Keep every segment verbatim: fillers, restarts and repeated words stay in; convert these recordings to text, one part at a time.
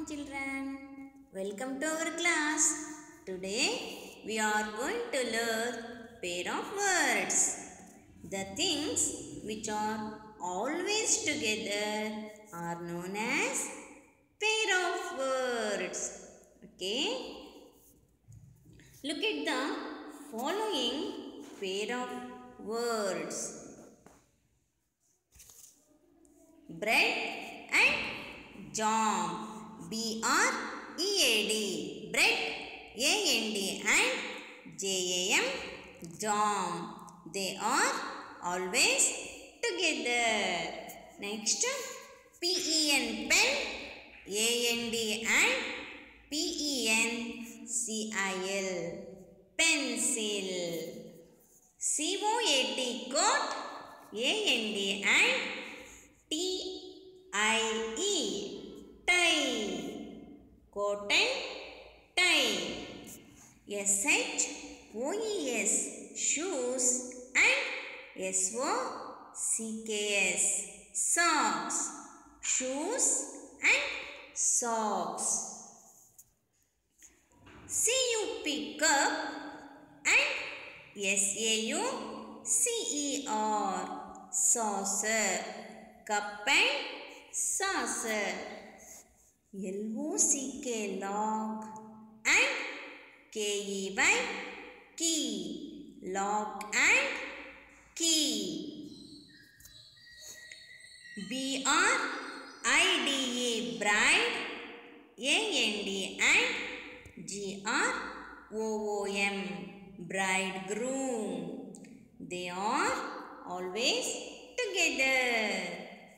morning children. Welcome to our class. Today we are going to learn pair of words. The things which are always together are known as pair of words. Okay. Look at the following pair of words. Bread and jam. B R E A D. Bread, A N D, and J A M, jam. They are always together. Next, P E N, pen, A N D, and P E N C I L, pencil. C O A T, coat, A N D, and T I E, tie. Coat and tie. S H O E S, shoes, and S O C K S, socks. Shoes and socks. C U P, cup, and S A U C E R, saucer. Cup and saucer. L O C K, log, and K E Y, key. Lock and key. B R I D E, bride, A N D, and G R O O M, bridegroom. They are always together.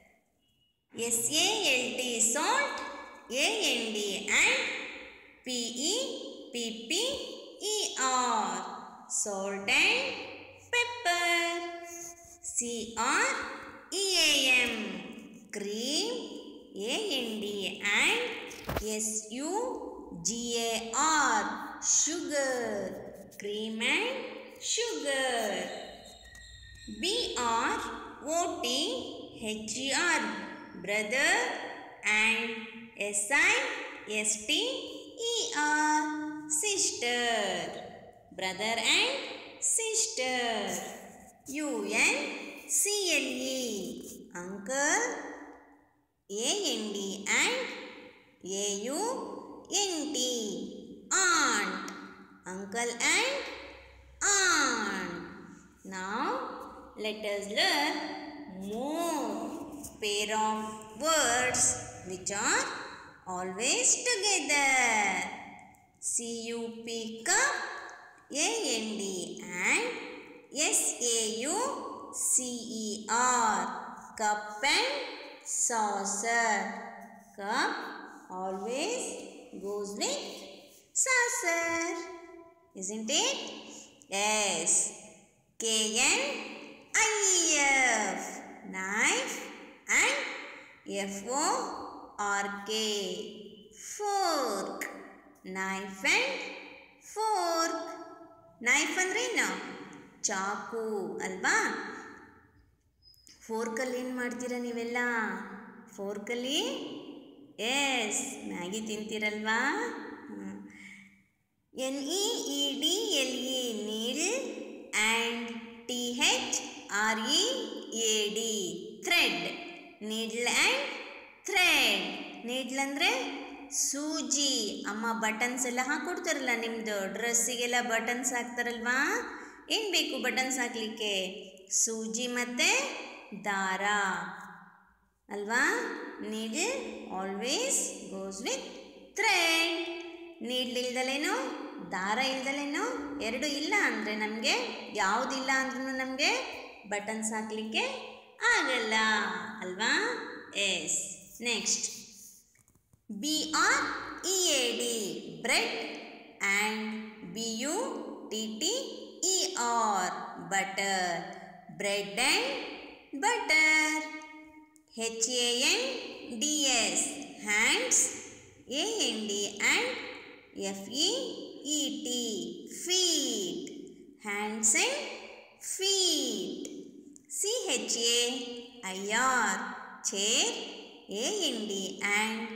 S A L T, salt, A N D, and P E P P E R, salt and pepper. C R E A M, cream, A N D, and S U G A R, sugar, cream and sugar. B R O T H E R, brother, and S I S T E R, sister. Brother and sister. U N C L E, uncle, A N D, and A U N T, aunt. Uncle and aunt. Now let us learn more pair of words which are always together. C U P, cup, A N D, and S A U C E R, cup and saucer. Cup always goes with saucer, isn't it? Yes. K N I E F, knife, and F O R K, fork. Knife and fork. Knife ಅಂದ್ರೇನು? ಚಾಕು ಅಲ್ವಾ? ಫೋರ್ಕಲ್ಲಿ ಏನು ಮಾಡ್ತೀರಾ ನೀವೆಲ್ಲ? ಫೋರ್ಕಲ್ಲಿ yes Maggi ತಿಂತೀರಲ್ವಾ? N E E D L E, needle, and T H R E A D, thread. Needle and thread. Needle ಅಂದರೆ ಸೂಜಿ. ಅಮ್ಮ ಬಟನ್ಸ್ ಎಲ್ಲ ಹಾಕ್ಕೊಡ್ತಾರಲ್ಲ, ನಿಮ್ಮದು ಡ್ರೆಸ್ಸಿಗೆಲ್ಲ ಬಟನ್ಸ್ ಹಾಕ್ತಾರಲ್ವಾ? ಏನು ಬೇಕು ಬಟನ್ಸ್ ಹಾಕಲಿಕ್ಕೆ? ಸೂಜಿ ಮತ್ತು ದಾರ ಅಲ್ವಾ? Needle always goes with thread. Needle ಇಲ್ದಲೇನು, ದಾರ ಇಲ್ದಲೇನು, ಎರಡು ಇಲ್ಲ ಅಂದರೆ ನಮಗೆ, ಯಾವುದಿಲ್ಲ ಅಂದ್ರೂ ನಮಗೆ ಬಟನ್ಸ್ ಹಾಕಲಿಕ್ಕೆ ಆಗಲ್ಲ ಅಲ್ವಾ? Yes. Next B R E A D, bread, and B U T T E R, butter. Bread and butter. H A N D S, hands, A N D, and F E E T, feet. Hands and feet. C H A I R, chair, A N D, and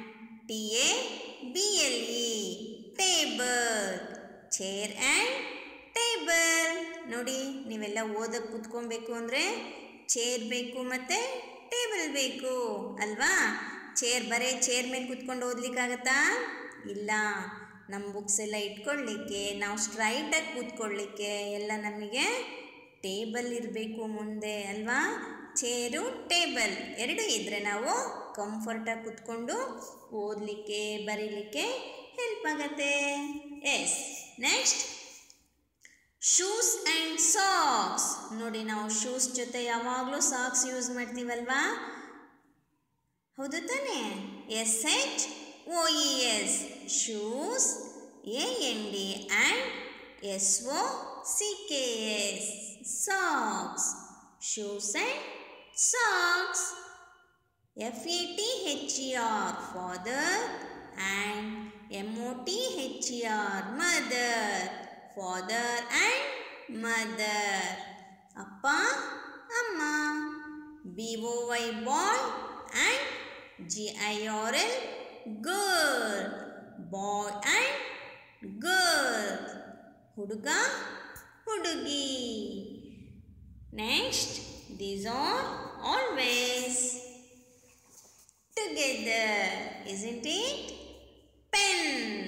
T A B L E table. Chair and table. ನೋಡಿ, ನೀವೆಲ್ಲ ಓದಕ್ಕೆ ಕೂತ್ಕೊಬೇಕು ಅಂದರೆ chair ಬೇಕು ಮತ್ತು table ಬೇಕು ಅಲ್ವಾ? Chair ಬರೀ chair ಮೇಲೆ ಕೂತ್ಕೊಂಡು ಓದ್ಲಿಕ್ಕಾಗತ್ತಾ? ಇಲ್ಲ. ನಮ್ಮ ಬುಕ್ಸ್ ಎಲ್ಲ ಇಟ್ಕೊಳ್ಳಿಕ್ಕೆ, ನಾವು ಸ್ಟ್ರೈಟಾಗಿ ಕೂತ್ಕೊಳ್ಳಿಕ್ಕೆ ಎಲ್ಲ ನಮಗೆ ಟೇಬಲ್ ಇರಬೇಕು ಮುಂದೆ ಅಲ್ವಾ? ಚೇರು ಟೇಬಲ್ ಎರಡು ಇದ್ದರೆ ನಾವು ಕಂಫರ್ಟಾಗಿ ಕೂತ್ಕೊಂಡು ಓದಲಿಕ್ಕೆ ಬರೀಲಿಕ್ಕೆ ಹೆಲ್ಪ್ ಆಗತ್ತೆ. Yes. Next shoes and socks. ನೋಡಿ, ನಾವು ಶೂಸ್ ಜೊತೆ ಯಾವಾಗಲೂ ಸಾಕ್ಸ್ ಯೂಸ್ ಮಾಡ್ತೀವಲ್ವಾ? ಹೌದು ತಾನೇ? S H O E S shoes, A N D and S O C K S socks. Shoes and socks. F A T H E R father and M O T H E R mother. Father and mother. ಅಪ್ಪ ಅಮ್ಮ. B O Y boy and G I R L girl. Boy and girl. ಹುಡುಗ ಹುಡುಗಿ. Next, these are always together, isn't it? Pen.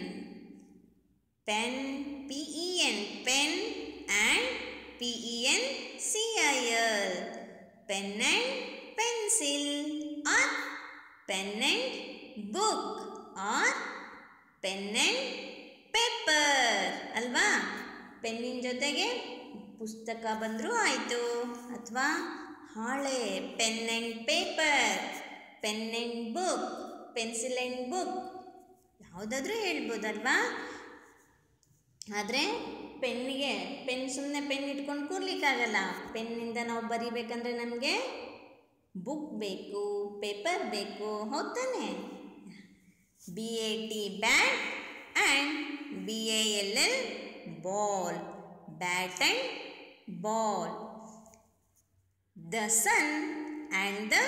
Pen, P E N, pen and P E N C I L. Pen and pencil or pen and book or pen and paper ಅಲ್ವಾ? ಪೆನ್ನಿನ ಜೊತೆಗೆ ಪುಸ್ತಕ ಬಂದರೂ ಆಯಿತು, ಅಥವಾ ಹಾಳೆ pen and paper, pen and book, pencil and book ಯಾವುದಾದ್ರೂ ಹೇಳ್ಬೋದಲ್ವಾ? ಆದರೆ ಪೆನ್ನಿಗೆ ಪೆನ್ ಸುಮ್ಮನೆ ಪೆನ್ ಇಟ್ಕೊಂಡು ಕೂರ್ಲಿಕ್ಕಾಗಲ್ಲ. ಪೆನ್ನಿಂದ ನಾವು ಬರಿಬೇಕಂದ್ರೆ ನಮಗೆ ಬುಕ್ ಬೇಕು, ಪೇಪರ್ ಬೇಕು. ಹೌದು ತಾನೆ? B A T bat and B A L L ball. Bat and ball. The sun and the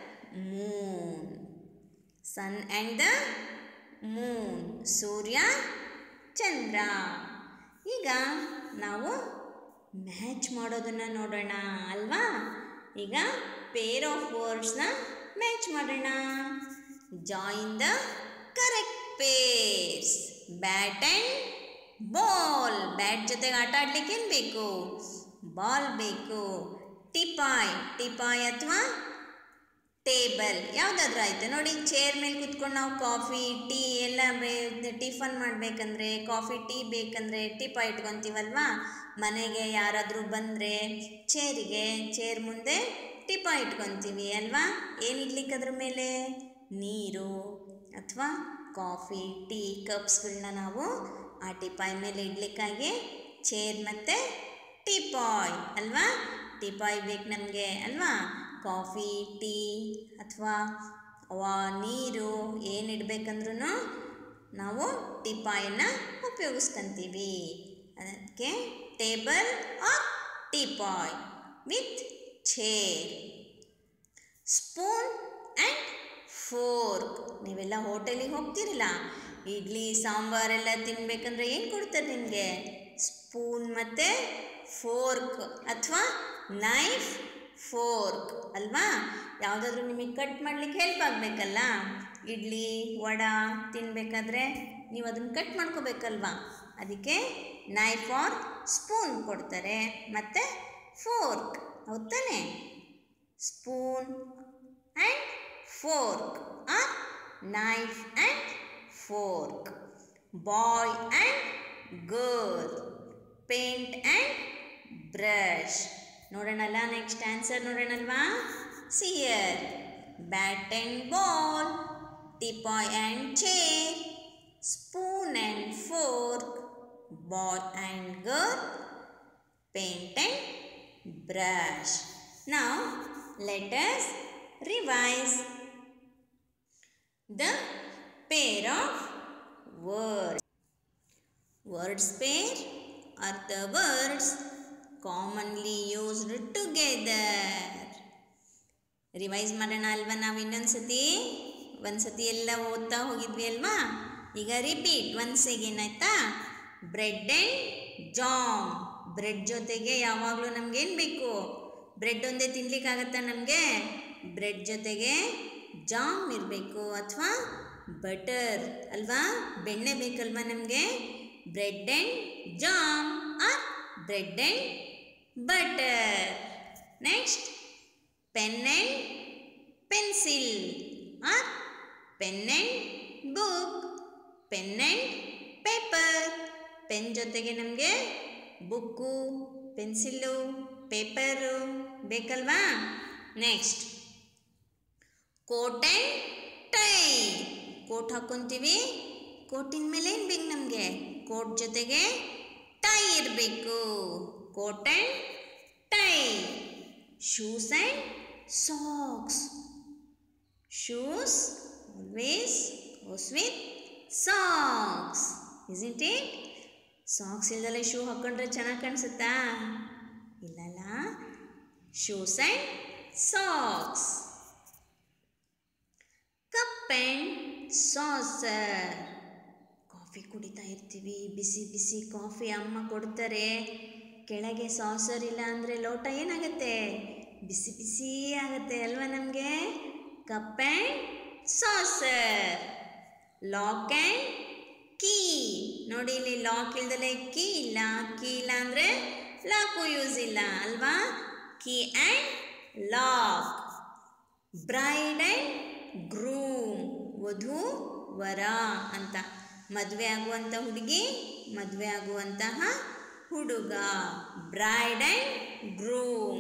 moon. Sun and the moon. ಸೂರ್ಯ ಚಂದ್ರ. ಈಗ ನಾವು ಮ್ಯಾಚ್ ಮಾಡೋದನ್ನು ನೋಡೋಣ ಅಲ್ವಾ? ಈಗ ಪೇರ್ ಆಫ್ ವರ್ಡ್ಸ್ನ ಮ್ಯಾಚ್ ಮಾಡೋಣ. Join the correct pairs. Bat and ball. Bat ಜೊತೆಗೆ ಆಟ ಆಡ್ಲಿಕ್ಕೆ ಏನು ಬೇಕು? ಬಾಲ್ ಬೇಕು. ಟಿಪಾಯ್. ಟಿಪಾಯ್ ಅಥವಾ ಟೇಬಲ್ ಯಾವುದಾದ್ರೂ ಆಯಿತು. ನೋಡಿ, ಚೇರ್ ಮೇಲೆ ಕೂತ್ಕೊಂಡು ನಾವು ಕಾಫಿ ಟೀ ಎಲ್ಲ ಟಿಫನ್ ಮಾಡಬೇಕಂದ್ರೆ, ಕಾಫಿ ಟೀ ಬೇಕಂದರೆ ಟಿಪಾಯ್ ಇಟ್ಕೊತೀವಲ್ವಾ? ಮನೆಗೆ ಯಾರಾದರೂ ಬಂದರೆ ಚೇರಿಗೆ ಚೇರ್ ಮುಂದೆ ಟಿಪಾಯ್ ಇಟ್ಕೊತೀವಿ ಅಲ್ವಾ? ಏನು ಇಡ್ಲಿಕ್ಕೆ ಅದ್ರ ಮೇಲೆ? ನೀರು ಅಥವಾ ಕಾಫಿ ಟೀ ಕಪ್ಸ್ಗಳನ್ನ ನಾವು ಆ ಟಿಪಾಯ್ ಮೇಲೆ ಇಡ್ಲಿಕ್ಕಾಗಿ ಚೇರ್ ಮತ್ತು ಟಿಪಾಯ್ ಅಲ್ವಾ? ಟಿಪಾಯ್ ಬೇಕು ನಮಗೆ ಅಲ್ವಾ? ಕಾಫಿ ಟೀ ಅಥವಾ ವಾ ನೀರು ಏನು ಇಡಬೇಕಂದ್ರೂ ನಾವು ಟಿಪಾಯನ್ನು ಉಪಯೋಗಿಸ್ಕೊಂತೀವಿ. ಅದಕ್ಕೆ table or teapoy with chair. Spoon and fork. ನೀವೆಲ್ಲ ಹೋಟೆಲಿಗೆ ಹೋಗ್ತಿರಲ್ಲ, ಇಡ್ಲಿ ಸಾಂಬಾರೆಲ್ಲ ತಿನ್ನಬೇಕಂದ್ರೆ ಏನು ಕೊಡ್ತಾರೆ ನಿಮಗೆ? ಸ್ಪೂನ್ ಮತ್ತು ಫೋರ್ಕ್ ಅಥವಾ ನೈಫ್ ಫೋರ್ಕ್ ಅಲ್ವಾ? ಯಾವುದಾದ್ರೂ ನಿಮಗೆ ಕಟ್ ಮಾಡಲಿಕ್ಕೆ ಹೆಲ್ಪ್ ಆಗಬೇಕಲ್ಲ. ಇಡ್ಲಿ ವಡಾ ತಿನ್ನಬೇಕಾದ್ರೆ ನೀವು ಅದನ್ನು ಕಟ್ ಮಾಡ್ಕೋಬೇಕಲ್ವಾ? ಅದಕ್ಕೆ ನೈಫ್ ಆರ್ ಸ್ಪೂನ್ ಕೊಡ್ತಾರೆ ಮತ್ತು ಫೋರ್ಕ್. ಹೌದು ತಾನೆ? Spoon and fork or knife and fork. Boy and girl. Paint and brush. ನೋಡೋಣಲ್ಲ, ನೆಕ್ಸ್ಟ್ ಆನ್ಸರ್ ನೋಡೋಣಲ್ವಾ? See here. Bat and ball. Teapoy and chair. Spoon and fork. Boy and girl. paint and brush. Now let us revise the pair of words. Words pair are the words commonly used together. Revise ಮಾಡೋಣ ಅಲ್ವಾ ನಾವು ಇನ್ನೊಂದು ಸತಿ ಒಂದ್ಸತಿ ಎಲ್ಲ ಓದ್ತಾ ಹೋಗಿದ್ವಿ ಅಲ್ವಾ? ಈಗ ರಿಪೀಟ್ ಒನ್ಸ್ ಅಗೇನ್ ಆಯ್ತಾ? Bread and jam. ಬ್ರೆಡ್ ಜೊತೆಗೆ ಯಾವಾಗಲೂ ನಮಗೇನು ಬೇಕು? ಬ್ರೆಡ್ ಒಂದೇ ತಿನ್ಲಿಕ್ಕಾಗತ್ತಾ ನಮಗೆ? ಬ್ರೆಡ್ ಜೊತೆಗೆ ಜಾಮ್ ಇರಬೇಕು ಅಥವಾ ಬಟರ್ ಅಲ್ವಾ? ಬೆಣ್ಣೆ ಬೇಕಲ್ವಾ ನಮಗೆ? Bread and jam or bread and butter. Next pen and pencil or pen and book. Pen and paper. Pen ಜೊತೆಗೆ ನಮಗೆ ಬುಕ್ಕು, ಪೆನ್ಸಿಲ್ಲು, ಪೇಪರು ಬೇಕಲ್ವಾ? Next coat and tie. Coat ಹಾಕ್ಕೊಂತೀವಿ, ಕೋಟಿನ ಮೇಲೆ ಏನು ಬೇಕು ನಮಗೆ? ಕೋಟ್ ಜೊತೆಗೆ ಟೈ ಇರಬೇಕು. Coat and tie. Shoes and socks. Shoes always goes with socks, isn't it? Socks ಇಲ್ದಲೆ ಶೂ ಹಾಕ್ಕೊಂಡ್ರೆ ಚೆನ್ನಾಗಿ ಕಾಣಿಸುತ್ತಾ? ಇಲ್ಲಲ್ಲ. Shoes and socks. Cup and saucer. Coffee ಕುಡಿತಾ ಇರ್ತೀವಿ, ಬಿಸಿ ಬಿಸಿ ಕಾಫಿ ಅಮ್ಮ ಕೊಡ್ತಾರೆ. ಕೆಳಗೆ ಸಾಸರ್ ಇಲ್ಲ ಅಂದರೆ ಲೋಟ ಏನಾಗುತ್ತೆ? ಬಿಸಿ ಬಿಸಿ ಆಗುತ್ತೆ ಅಲ್ವಾ ನಮಗೆ? Cup and saucer. Lock and key. ನೋಡಿ ಇಲ್ಲಿ ಲಾಕ್ ಇಲ್ದಲೆ ಕೀ ಇಲ್ಲ. ಕೀ ಇಲ್ಲ ಅಂದರೆ ಲಾಕು ಯೂಸ್ ಇಲ್ಲ ಅಲ್ವಾ? Key and lock. Bride and groom. ವಧು ವರ ಅಂತ. ಮದುವೆ ಆಗುವಂಥ ಹುಡುಗಿ, ಮದುವೆ ಆಗುವಂತಹ ಹುಡುಗ. Bride and groom.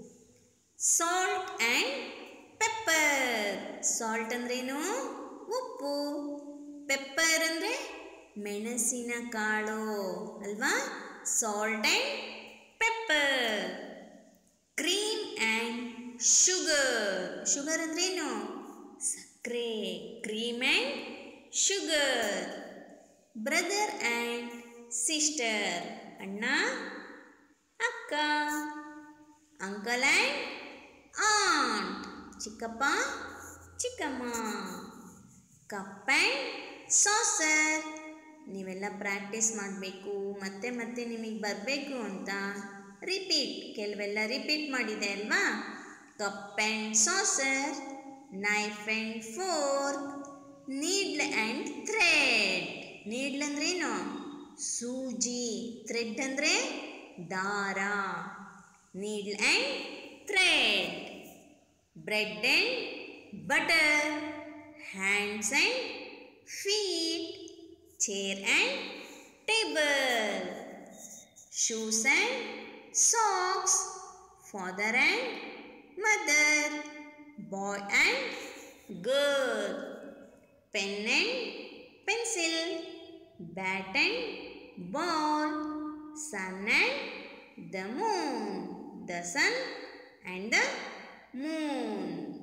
Salt and pepper. Salt ಅಂದ್ರೇನು? ಉಪ್ಪು. ಪೆಪ್ಪರ್ ಅಂದರೆ ಮೆಣಸಿನ ಕಾಳು ಅಲ್ವಾ? Salt and pepper. Cream and sugar. Sugar ಅಂದ್ರೇನು? ಸಕ್ಕರೆ. Cream and sugar. Brother and sister. ಅಣ್ಣ ಅಕ್ಕ. Uncle and aunt. ಚಿಕ್ಕಪ್ಪ ಚಿಕ್ಕಮ್ಮ. Cup and saucer. ನೀವೆಲ್ಲ ಪ್ರಾಕ್ಟೀಸ್ ಮಾಡಬೇಕು. ಮತ್ತೆ ಮತ್ತೆ ನಿಮಗೆ ಬರಬೇಕು ಅಂತ ರಿಪೀಟ್. ಕೆಲವೆಲ್ಲ ರಿಪೀಟ್ ಮಾಡಿದೆ ಅಲ್ವಾ? Cup and saucer, knife and fork, needle and thread. Needle ಅಂದ್ರೇನು? ಸೂಜಿ. ಥ್ರೆಡ್ ಅಂದರೆ ದಾರ. Needle and thread. Bread and butter, hands and feet, chair and table, shoes and socks, father and mother, boy and girl, pen and pencil, bat and ball, sun and the moon, the sun and the moon.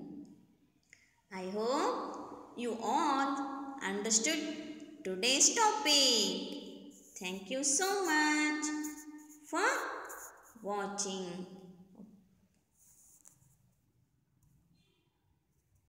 I hope you all understood today's topic. Thank you so much for watching.